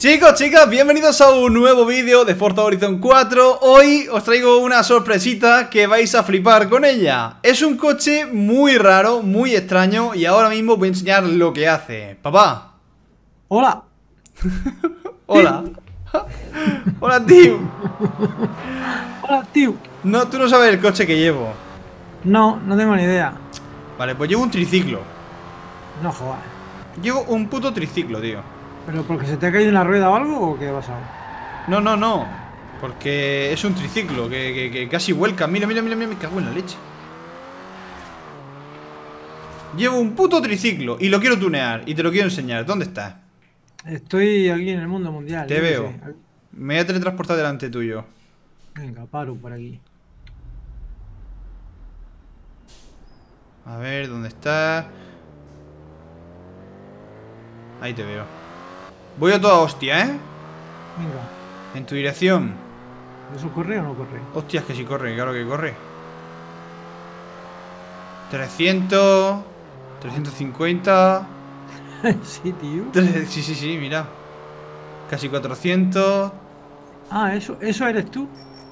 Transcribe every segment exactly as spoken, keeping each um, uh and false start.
Chicos, chicas, bienvenidos a un nuevo vídeo de Forza Horizon cuatro. Hoy os traigo una sorpresita que vais a flipar con ella. Es un coche muy raro, muy extraño, y ahora mismo voy a enseñar lo que hace. Papá. Hola. Hola. Hola, tío. Hola, tío. No, tú no sabes el coche que llevo. No, no tengo ni idea. Vale, pues llevo un triciclo. No jodas. Llevo un puto triciclo, tío. ¿Pero porque se te ha caído una rueda o algo o qué ha pasado? No, no, no. Porque es un triciclo que, que, que casi vuelca. Mira, mira, mira, mira, me cago en la leche. Llevo un puto triciclo y lo quiero tunear y te lo quiero enseñar. ¿Dónde estás? Estoy aquí en el mundo mundial. Te veo. Me voy a teletransportar delante tuyo. Venga, paro por aquí. A ver, ¿dónde estás? Ahí te veo. Voy a toda hostia, ¿eh? Venga. En tu dirección. ¿Eso corre o no corre? Hostias, que sí corre, claro que corre. trescientos. trescientos cincuenta. Sí, tío. Sí, sí, sí, mira. Casi cuatrocientos. Ah, eso, eso eres tú.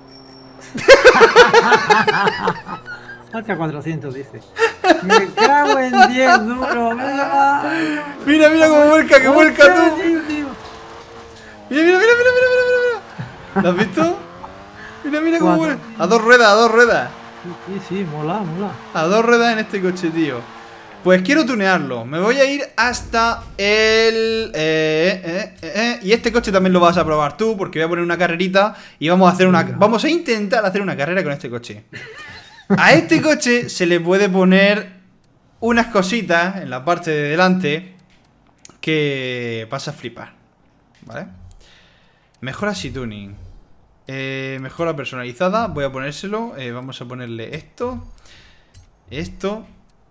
Hasta cuatrocientos dice. Me cago en diez duro. Venga. Mira, mira cómo vuelca, que vuelca tú. Tío, tío. Mira, mira, mira, mira, mira, mira, mira. ¿Lo has visto? Mira, mira cómo Cuatro. vuelca. A dos ruedas, a dos ruedas. Sí, sí, mola, mola. A dos ruedas en este coche, tío. Pues quiero tunearlo. Me voy a ir hasta el... Eh, eh, eh, eh. Y este coche también lo vas a probar tú, porque voy a poner una carrerita y vamos a hacer una... Vamos a intentar hacer una carrera con este coche. A este coche se le puede poner unas cositas en la parte de delante que vas a flipar, ¿vale? Mejora y tuning. Eh, mejora personalizada. Voy a ponérselo. Eh, vamos a ponerle esto. Esto.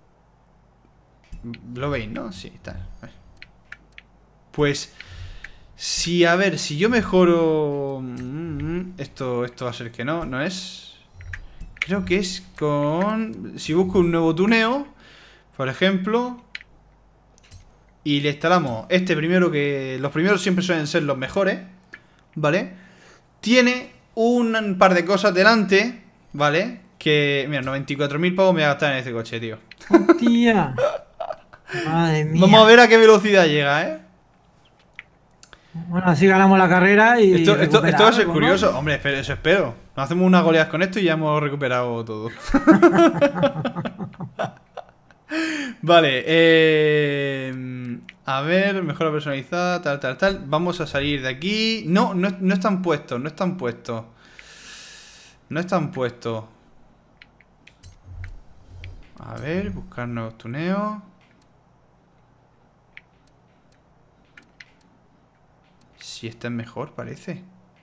Lo veis, ¿no? Sí, está. Pues, si, a ver, si yo mejoro... Esto, esto va a ser que no, no es... Creo que es con... Si busco un nuevo tuneo, por ejemplo, y le instalamos este primero, que los primeros siempre suelen ser los mejores, ¿vale? Tiene un par de cosas delante, ¿vale? Que, mira, noventa y cuatro mil pavos me voy a gastar en este coche, tío. Hostia. Madre mía. Vamos a ver a qué velocidad llega, ¿eh? Bueno, así ganamos la carrera y... Esto, esto, esto va a ser algo, curioso. ¿no? Hombre, espero, eso espero. Nos hacemos unas goleadas con esto y ya hemos recuperado todo. Vale, eh, a ver, mejora personalizada, tal, tal, tal. Vamos a salir de aquí. No, no, no están puestos, no están puestos. No están puestos. A ver, buscar nuevos tuneos. Si está es mejor, parece.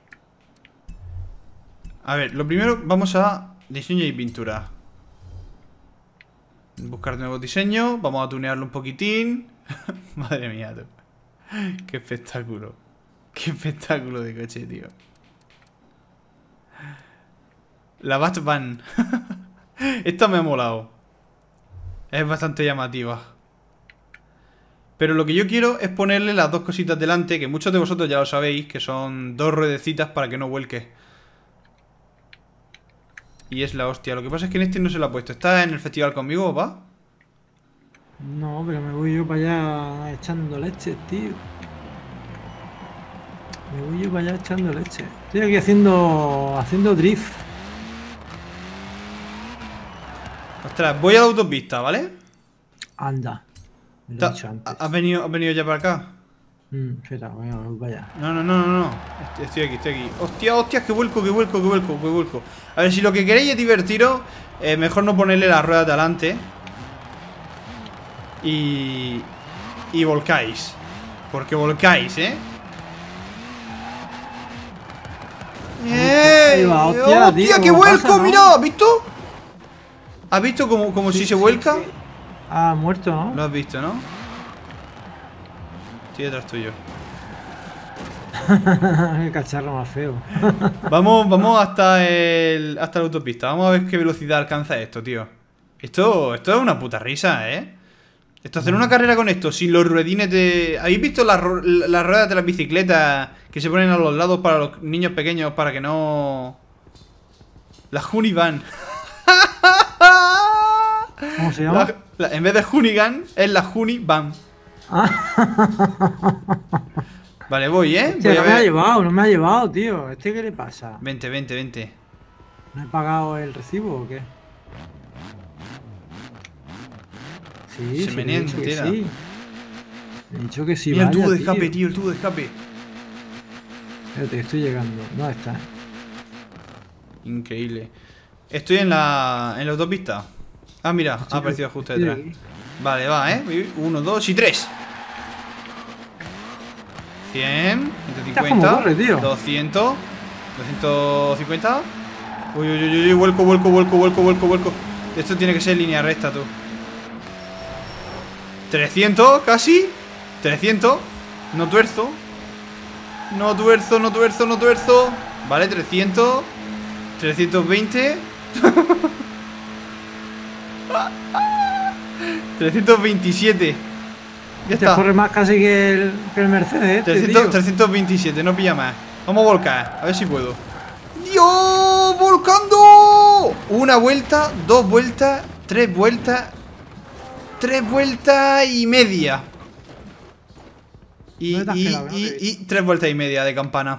A ver, lo primero vamos a diseño y pintura. Buscar nuevos diseños. Vamos a tunearlo un poquitín. Madre mía, tú. Qué espectáculo. Qué espectáculo de coche, tío. La Batman. Esta me ha molado. Es bastante llamativa. Pero lo que yo quiero es ponerle las dos cositas delante, que muchos de vosotros ya lo sabéis, que son dos ruedecitas para que no vuelque. Y es la hostia. Lo que pasa es que en este no se lo ha puesto. ¿Está en el festival conmigo, va? No, pero me voy yo para allá echando leche, tío. Me voy yo para allá echando leche. Estoy aquí haciendo haciendo drift. Ostras, voy a la autopista, ¿vale? Anda. Me lo he dicho antes. ¿Has venido, has venido ya para acá? Mm, espera, voy a voy para allá. No, no, no, no, no. Estoy, estoy aquí, estoy aquí. Hostia, hostia, que vuelco, que vuelco, que vuelco, que vuelco. A ver, si lo que queréis es divertiros, eh, mejor no ponerle las ruedas de adelante. Y... Y volcáis. Porque volcáis, ¿eh? ¡Eh! Ahí va, hostia, ¡Hostia, tío, que vuelco! pasa, ¿no? ¡Mira! ¿Has visto? ¿Has visto como, como Sí, si se sí, vuelca? sí. Ah, muerto, ¿no? Lo has visto, ¿no? Estoy detrás tuyo. El cacharro más feo. Vamos, vamos hasta el. Hasta la autopista. Vamos a ver qué velocidad alcanza esto, tío. Esto, esto es una puta risa, ¿eh? Esto, hacer una carrera con esto, sin los ruedines de... ¿Habéis visto las, las ruedas de las bicicletas que se ponen a los lados para los niños pequeños para que no... Las Hunivan. ¿Cómo se llama? La, la, en vez de Hunigan, es la Hunivan. Vale, voy, ¿eh? Hostia, voy a no ver. me ha llevado, no me ha llevado, tío. ¿Este qué le pasa? Vente, vente, vente. ¿No he pagado el recibo o qué? Sí, Se sí, menea he dicho que entera. sí. He dicho que sí, Mira el vaya, tubo de escape, tío. tío, el tubo de escape. Espérate, estoy llegando. ¿Dónde está? Increíble. Estoy en la, en la autopista. Ah, mira, ha aparecido justo Estoy detrás. aquí. Vale, va, ¿eh? Uno, dos y tres. cien, ciento cómo cincuenta, corre, tío. doscientos, doscientos cincuenta. Uy, uy, uy, uy, vuelco, vuelco, vuelco, vuelco, vuelco, vuelco. Esto tiene que ser línea recta, tú. trescientos, casi. trescientos. No tuerzo. No tuerzo, no tuerzo, no tuerzo. Vale, trescientos. trescientos veinte. trescientos veintisiete. Ya Este está. corre más casi que el, que el Mercedes. Este, trescientos, tío. trescientos veintisiete, no pilla más. Vamos a volcar, a ver si puedo. ¡Dios! ¡Volcando! Una vuelta, dos vueltas, tres vueltas. Tres vueltas y media. Y, ¿Dónde te has y, quedado? No y, te he y tres vueltas y media de campana.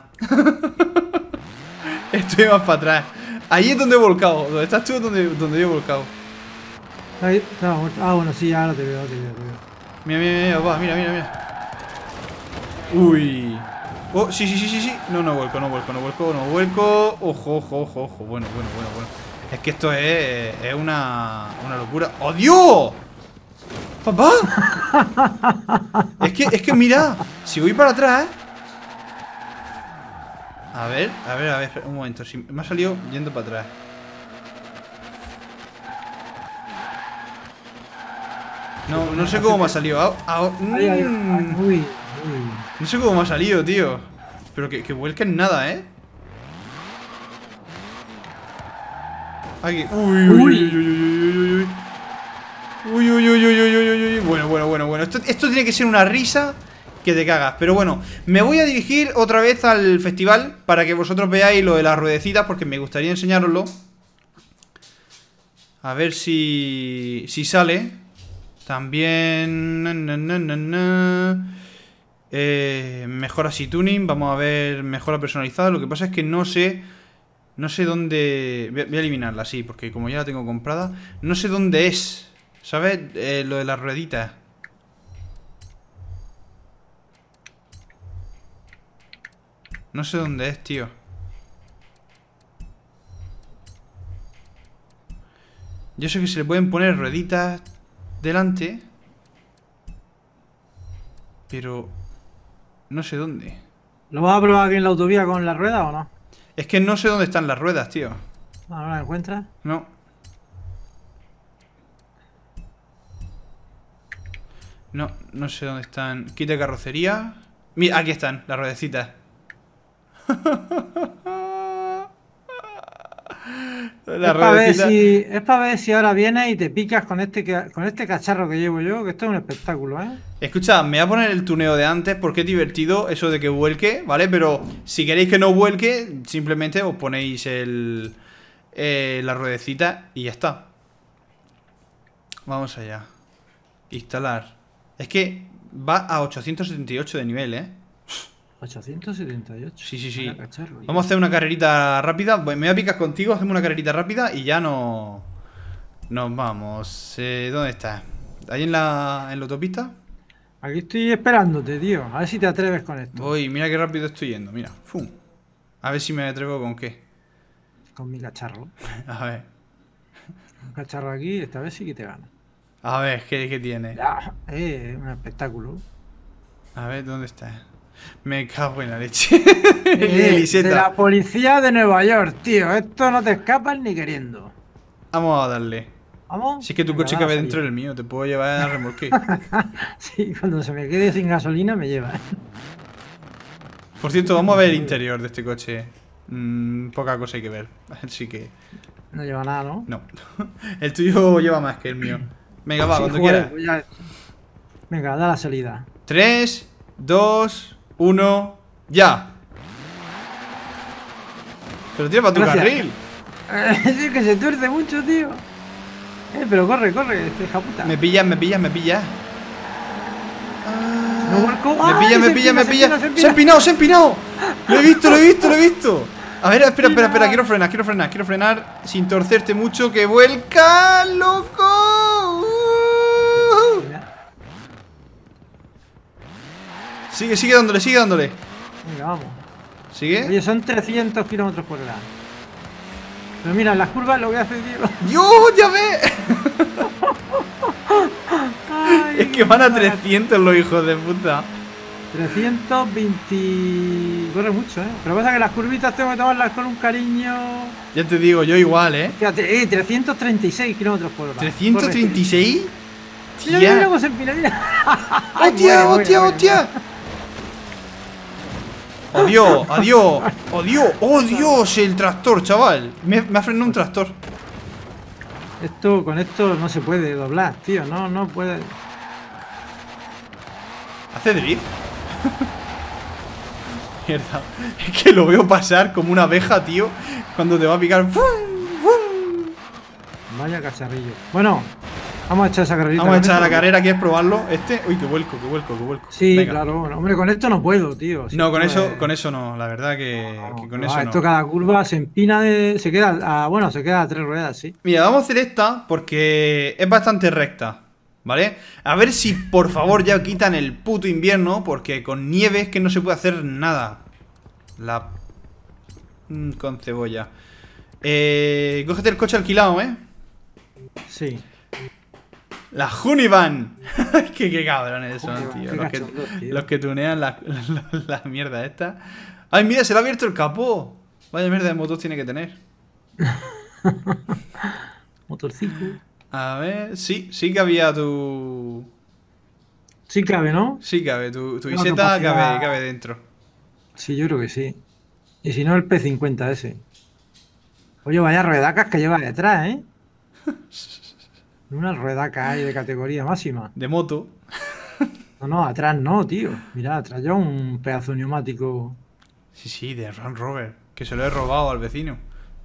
Estoy más para atrás. Ahí es donde he volcado. Donde estás tú es donde, donde yo he volcado. Ahí, está muerto. Ah, bueno, sí, ahora te veo, te veo, te veo. Mira, mira, mira, va, mira, mira, mira. Uy. Oh, sí, sí, sí, sí, sí. No, no vuelco, no vuelco, no vuelco, no vuelco. Ojo, ojo, ojo, ojo. Bueno, bueno, bueno, bueno. Es que esto es, es una, una locura. ¡Oh, Dios! ¡Papá! Es que, es que mira, si voy para atrás, ¿eh? A ver, a ver, a ver, un momento. Si me ha salido yendo para atrás. No, no sé cómo me ha salido. Ah, ah, Ay, ay, ay, mm. uy, uy. No sé cómo me ha salido, tío. Pero que, que vuelquen nada, ¿eh? Aquí. Uy, uy, uy, uy, uy, uy. Uy, uy, uy, uy, uy, uy, uy, uy. Bueno, bueno, bueno, bueno. Esto, esto tiene que ser una risa que te cagas. Pero bueno, me voy a dirigir otra vez al festival para que vosotros veáis lo de las ruedecitas, porque me gustaría enseñároslo. A ver si, si sale. También... Na, na, na, na, na. Eh, mejora si tuning. Vamos a ver mejora personalizada. Lo que pasa es que no sé... No sé dónde... Voy a, voy a eliminarla, sí, porque como ya la tengo comprada. No sé dónde es. ¿Sabes? Eh, lo de las rueditas. No sé dónde es, tío. Yo sé que se le pueden poner rueditas delante, pero no sé dónde. ¿Lo vas a probar aquí en la autovía con la rueda o no? Es que no sé dónde están las ruedas, tío. ¿No la encuentras? No. No, no sé dónde están. Quita carrocería. Mira, aquí están, las ruedecitas. La es para ver ruedecita. si, es para ver si ahora vienes y te picas con este, que- con este cacharro que llevo yo, que esto es un espectáculo, ¿eh? Escucha, me voy a poner el tuneo de antes porque es divertido eso de que vuelque, ¿vale? Pero si queréis que no vuelque, simplemente os ponéis el, eh, la ruedecita y ya está. Vamos allá. Instalar. Es que va a ochocientos setenta y ocho de nivel, ¿eh? ochocientos setenta y ocho. Sí, sí, sí. Vaya cacharro, Vamos a hacer una carrerita rápida. Me voy a picar contigo, hacemos una carrerita rápida y ya no... Nos vamos. Eh, ¿Dónde estás? ¿Ahí en la, en la autopista? Aquí estoy esperándote, tío. A ver si te atreves con esto. Voy, mira qué rápido estoy yendo, mira. Fum. A ver si me atrevo con qué. Con mi cacharro. A ver. Un cacharro aquí, esta vez sí que te gano. A ver, ¿qué, qué tiene? Ah, eh, un espectáculo. A ver, ¿dónde está? Me cago en la leche. Eh, Eliseta. de la policía de Nueva York, tío. Esto no te escapas ni queriendo. Vamos a darle. ¿Vamos? Si es que tu Venga, coche va, cabe salí. dentro del mío, te puedo llevar a remolque. Sí, cuando se me quede sin gasolina me lleva. Por cierto, vamos a ver el interior de este coche. Mm, poca cosa hay que ver. Así que... No lleva nada, ¿no? No. El tuyo lleva más que el mío. Venga, va, Sí, cuando joder, quieras. pues ya- Venga, da la salida. tres, dos, uno, ya. Pero tira para tu Gracias. carril. Es que se tuerce mucho, tío. Eh, pero corre, corre, este hija puta. Me pillas, me pillas, me pillas. No vuelco. Me ¡Ay, pilla, me se pilla, empina, me se pilla. empina, Se ha empina! empinado, se ha empinado. Lo he visto, lo he visto, lo he visto. A ver, espera, espera, espera. Quiero frenar, quiero frenar, quiero frenar sin torcerte mucho. ¡Que vuelca, loco! Uh. Sigue, sigue dándole, sigue dándole. Venga, vamos. ¿Sigue? Oye, son trescientos kilómetros por hora. Pero mira, en las curvas lo que hace, tío. ¡Yo, ya ve! Ay, Es que van a trescientos los hijos de puta. trescientos veinte. Corre mucho, ¿eh? Pero pasa que las curvitas tengo que tomarlas con un cariño. Ya te digo, yo igual, ¿eh? Fíjate, eh, trescientos treinta y seis kilómetros por hora. ¿trescientos treinta y seis? Mira, mira, mira cómo se empina, mira. Ay, ¡Hostia, muere, muere, hostia, muere. hostia! ¡Adiós, adiós! ¡Oh, Dios! ¡Oh, Dios! El tractor, chaval. Me, me ha frenado un tractor. Esto, con esto no se puede doblar, tío. No, no puede. ¿Hace drift? Mierda. Es que lo veo pasar como una abeja, tío. Cuando te va a picar. ¡Fum! ¡Fum! Vaya cacharrillo. Bueno, vamos a echar esa carrerita. Vamos a con echar a la esto. carrera. ¿Quieres probarlo? Este. Uy, qué vuelco, qué vuelco, qué vuelco. Sí, Venga. claro. Bueno, hombre, con esto no puedo, tío. Si No, con esto eso, es- con eso no. La verdad que, que con no, eso esto no. cada curva se empina de. Se queda. A, bueno, se queda a tres ruedas, sí. Mira, vamos a hacer esta porque es bastante recta, ¿vale? A ver si por favor ya quitan el puto invierno, porque con nieve es que no se puede hacer nada. La... Mm, con cebolla. Eh, cógete el coche alquilado, ¿eh? Sí. La Hunivan. qué, qué cabrones son, Hunivan, tío. qué Los que, cachondos, tío. los que tunean la, la, la mierda esta. Ay, mira, se le ha abierto el capó. Vaya mierda de motos tiene que tener. Motorciclo. A ver, sí, sí que había tu... Sí cabe, ¿no? Sí cabe, tu, tu Tengo iseta capacidad. cabe, cabe dentro. Sí, yo creo que sí. Y si no, el P cincuenta ese. Oye, vaya ruedacas que lleva detrás, ¿eh? Una ruedaca ahí de categoría máxima. De moto. No, no, atrás no, tío. Mira, atrás ya un pedazo de neumático. Sí, sí, de Range Rover. Que se lo he robado al vecino.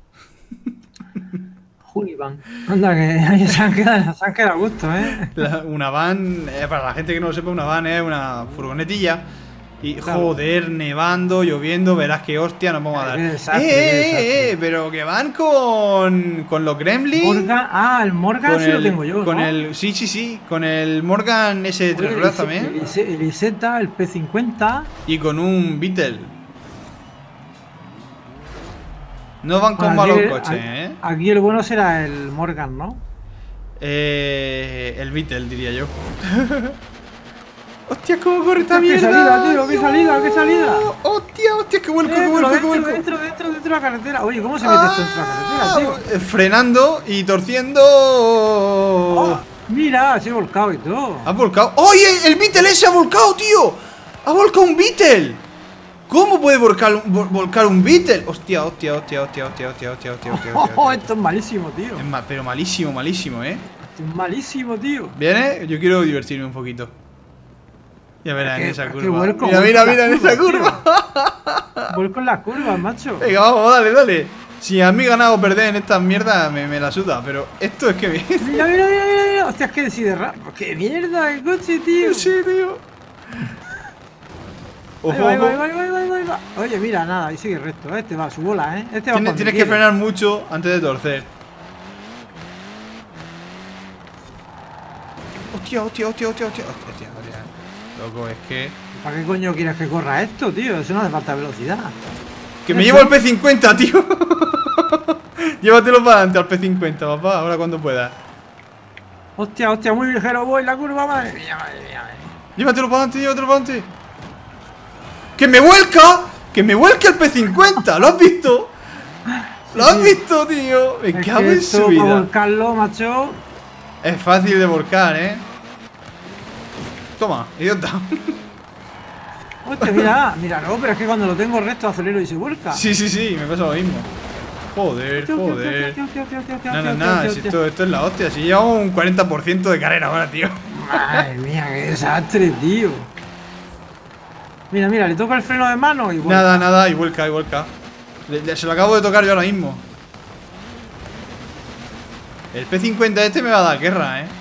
Hunivan. Anda, que ahí se han quedado, se han quedado a gusto, ¿eh? La- una van, eh, para la gente que no lo sepa, una van es una furgonetilla. Y Claro. joder, nevando, lloviendo, verás que hostia nos vamos a dar. Qué ¡Eh, desastre, eh, qué eh, desastre. eh! Pero que van con. Con los Gremlins. Morgan, ah, el Morgan Con sí lo el, tengo yo, con ¿no? el. Sí, sí, sí. Con el Morgan ese de tres Oye, ruedas el también. Ise- El Iseta, el P cincuenta. Y con un Beetle. No van con Bueno, malos aquí- coches, aquí- eh. Aquí el bueno será el Morgan, ¿no? Eh, el Beetle, diría yo. ¡Hostia, cómo corre esta ¡Qué mierda! salida, tío! ¡Qué Dios. salida, qué salida! ¡Hostia, hostia, qué vuelco, qué Dentro, vuelco, qué dentro, vuelco! dentro, dentro, dentro de la carretera. Oye, ¿cómo se mete esto dentro de la carretera, tío? Ah, frenando y torciendo. Oh, mira, se ha volcado y todo. Ha volcado. ¡Oye! ¡El Beetle ese ha volcado, tío! ¡Ha volcado un Beetle! ¿Cómo puede volcar un, vol- volcar un Beetle? Hostia, hostia, hostia, hostia, hostia, hostia, hostia, hostia, hostia, hostia, Oh, hostia. esto es malísimo, tío. Es ma- pero malísimo, malísimo, ¿eh? Esto es malísimo, tío. ¿Viene? Yo quiero divertirme un poquito. Ya verás en Qué- esa qué curva. vuelco, Mira, vuelco mira, en mira en las esa curvas, curva. Vuelco en las curvas, macho. Venga, vamos, dale, dale. Si a mí ganar o perder en estas mierdas me, me la suda, pero esto es que bien. Mira, mira, mira, mira, mira. Hostia, es que decide rápido. ¡Qué mierda de coche, tío! Sí, tío. Ahí Ojo, va, ahí va, ojo. ahí va, ahí va, ahí va, ahí va. Oye, mira, nada, ahí sigue recto. Este va a su bola, ¿eh? Este va Tienes, pa' tienes donde que quiere. frenar mucho antes de torcer. Hostia, hostia, hostia, hostia, hostia, hostia, hostia. Loco, es que... ¿Para qué coño quieres que corra esto, tío? Eso no hace falta velocidad. ¡Que me llevo al P cincuenta, tío! Llévatelo para adelante al P cincuenta, papá, ahora cuando puedas. Hostia, hostia, muy ligero voy la curva, madre mía, madre mía. madre mía. Llévatelo para adelante, llévatelo para adelante. ¡Que me vuelca! ¡Que me vuelque el P cincuenta! ¿Lo has visto? ¿Lo has visto, tío? Me Es cago que en esto, su para vida. volcarlo, macho. Es fácil de volcar, ¿eh? Toma, idiota. Hostia, mira, mira, no, pero es que cuando lo tengo recto acelero y se vuelca. Sí, sí, sí, me pasa lo mismo. Joder, joder. No, no, no, si esto, esto es la hostia. Si llevamos un cuarenta por ciento de carrera ahora, tío. Madre mía, qué desastre, tío. Mira, mira, le toca el freno de mano y vuelca. Nada, nada, y vuelca, y vuelca. Le- le- se lo acabo de tocar yo ahora mismo. El P cincuenta este me va a dar guerra, eh.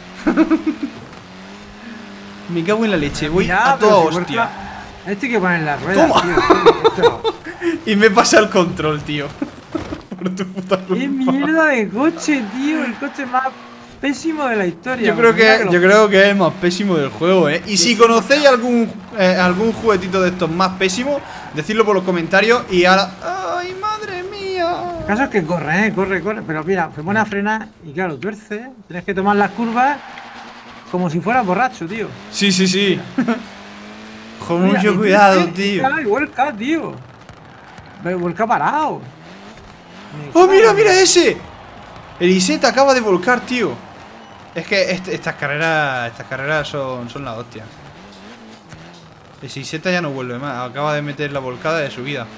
Me cago en la leche, voy Mira, a toda pero si hostia. vuelca- Este hay que poner las ruedas, Toma. tío. Esto- Y me pasa el control, tío. Por tu puta ¡Qué culpa. mierda de coche, tío! El coche más pésimo de la historia. Yo creo Mira que, lo- yo creo que es el más pésimo del juego, eh. Y si conocéis algún eh, algún juguetito de estos más pésimos, decidlo por los comentarios. Y ahora. ¡Ay, madre mía! El caso es que corre, ¿eh? Corre, corre. Pero mira, se pone a frenar y claro, tuerce. ¿eh? Tienes que tomar las curvas como si fueras borracho, tío. Sí, sí, sí. Con Mira, mucho y cuidado, tuerce, tío. Ay, vuelca, tío. Ve, Vuelca parado. Me ¡Oh, mira, cago en- mira ese! El Iseta acaba de volcar, tío. Es que est- estas carreras estas carreras son, son la hostia. El Iseta ya no vuelve más. Acaba de meter la volcada de su vida.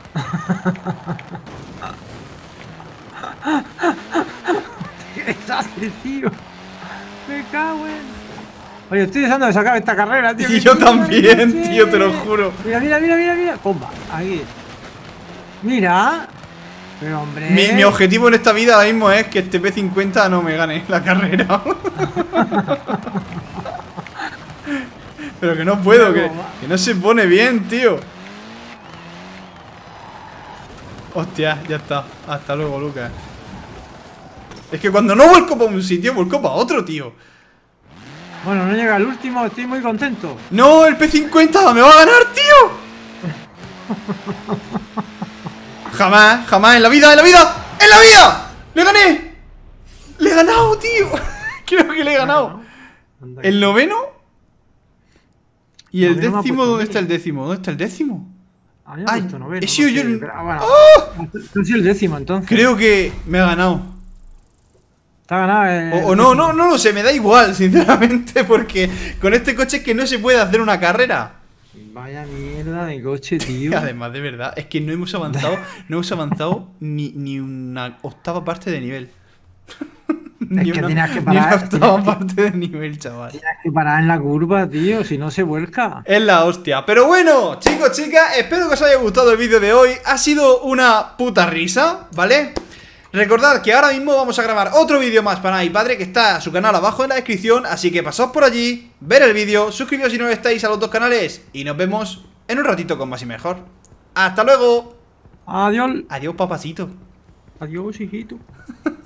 ¡Qué desastre, tío! Me cago en... Oye, estoy deseando de sacar esta carrera, tío. Y que yo mierda de también, coche. tío, te lo juro. Mira, mira, mira, mira, mira. Pomba, aquí. Mira. Pero hombre. Mi, mi objetivo en esta vida ahora mismo es que este P cincuenta no me gane la carrera. Pero que no puedo, que, que no se pone bien, tío. Hostia, ya está. Hasta luego, Lucas. Es que cuando no vuelco para un sitio, vuelco para otro, tío. Bueno, no llega el último, estoy muy contento. ¡No! ¡El P cincuenta me va a ganar, tío! Jamás, jamás en la vida, en la vida, en la vida. ¡Le gané! ¡Le he ganado, tío! Creo que le he ganado. Anda que- ¿El noveno? ¿Y el Noveno me ha décimo? puesto ¿Dónde a mí. está el décimo? ¿Dónde está el décimo? A mí me ha Ay, puesto noveno, he sido no yo sé, el- pero, ah, bueno, ¡Oh! tú has sido el décimo entonces. Creo que me ha ganado. Te ha ganado el O, o no, décimo. no, no lo sé, me da igual, sinceramente, porque con este coche es que no se puede hacer una carrera. Vaya mierda de coche, Y tío. además, de verdad, es que no hemos avanzado, no hemos avanzado ni, ni una octava parte de nivel. Ni que una, tenías que ni parar, una octava tenías que- parte de nivel, chaval. Tienes que parar en la curva, tío, si no se vuelca. Es la hostia. Pero bueno, chicos, chicas, espero que os haya gustado el vídeo de hoy. Ha sido una puta risa, ¿vale? Recordad que ahora mismo vamos a grabar otro vídeo más para mi padre, que está su canal abajo en la descripción. Así que pasaos por allí, ver el vídeo, suscribiros si no estáis a los dos canales. Y nos vemos en un ratito con más y mejor. ¡Hasta luego! Adiós. Adiós, papacito. Adiós, hijito.